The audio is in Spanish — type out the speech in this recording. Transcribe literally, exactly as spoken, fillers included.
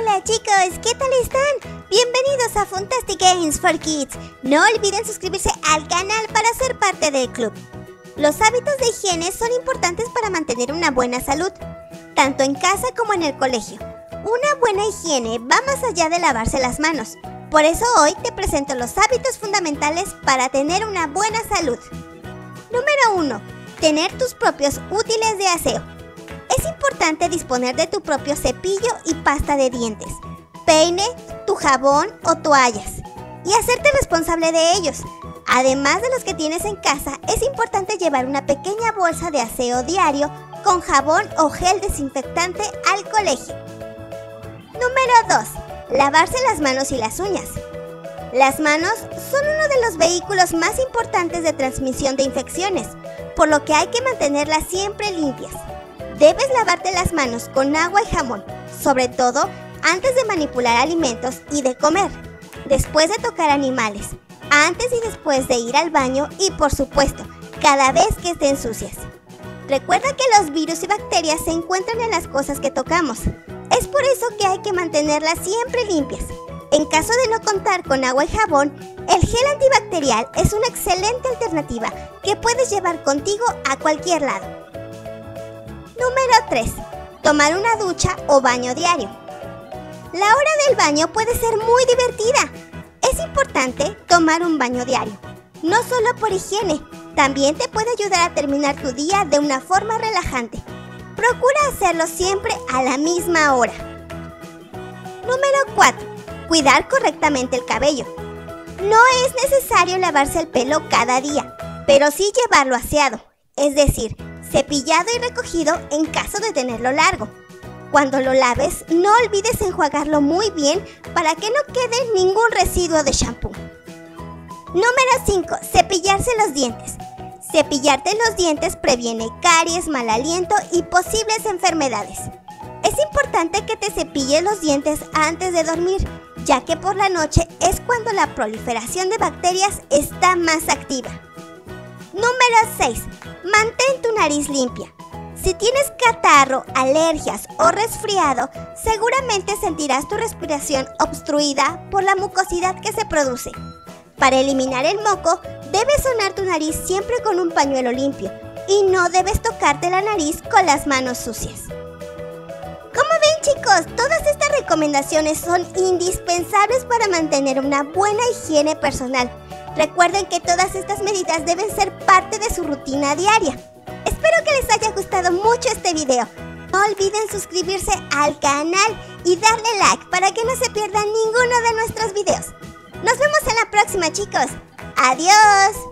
Hola chicos, ¿qué tal están? Bienvenidos a Fantastic Games for Kids. No olviden suscribirse al canal para ser parte del club. Los hábitos de higiene son importantes para mantener una buena salud, tanto en casa como en el colegio. Una buena higiene va más allá de lavarse las manos. Por eso hoy te presento los hábitos fundamentales para tener una buena salud. Número uno. Tener tus propios útiles de aseo. Es importante disponer de tu propio cepillo y pasta de dientes, peine, tu jabón o toallas, y hacerte responsable de ellos. Además de los que tienes en casa, es importante llevar una pequeña bolsa de aseo diario con jabón o gel desinfectante al colegio. Número dos. Lavarse las manos y las uñas. Las manos son uno de los vehículos más importantes de transmisión de infecciones, por lo que hay que mantenerlas siempre limpias. Debes lavarte las manos con agua y jabón, sobre todo antes de manipular alimentos y de comer, después de tocar animales, antes y después de ir al baño y, por supuesto, cada vez que estén sucias. Recuerda que los virus y bacterias se encuentran en las cosas que tocamos. Es por eso que hay que mantenerlas siempre limpias. En caso de no contar con agua y jabón, el gel antibacterial es una excelente alternativa que puedes llevar contigo a cualquier lado. Número tres. Tomar una ducha o baño diario. La hora del baño puede ser muy divertida. Es importante tomar un baño diario, no solo por higiene, también te puede ayudar a terminar tu día de una forma relajante. Procura hacerlo siempre a la misma hora. Número cuatro. Cuidar correctamente el cabello. No es necesario lavarse el pelo cada día, pero sí llevarlo aseado, es decir, cepillado y recogido en caso de tenerlo largo. Cuando lo laves, no olvides enjuagarlo muy bien para que no quede ningún residuo de shampoo. Número cinco. Cepillarse los dientes. Cepillarte los dientes previene caries, mal aliento y posibles enfermedades. Es importante que te cepilles los dientes antes de dormir, ya que por la noche es cuando la proliferación de bacterias está más activa. Número seis. Mantén tu nariz limpia. Si tienes catarro, alergias o resfriado, seguramente sentirás tu respiración obstruida por la mucosidad que se produce. Para eliminar el moco, debes sonar tu nariz siempre con un pañuelo limpio y no debes tocarte la nariz con las manos sucias. Como ven chicos, todas estas recomendaciones son indispensables para mantener una buena higiene personal. Recuerden que todas estas medidas deben ser parte de su rutina diaria. Espero que les haya gustado mucho este video. No olviden suscribirse al canal y darle like para que no se pierdan ninguno de nuestros videos. Nos vemos en la próxima chicos. ¡Adiós!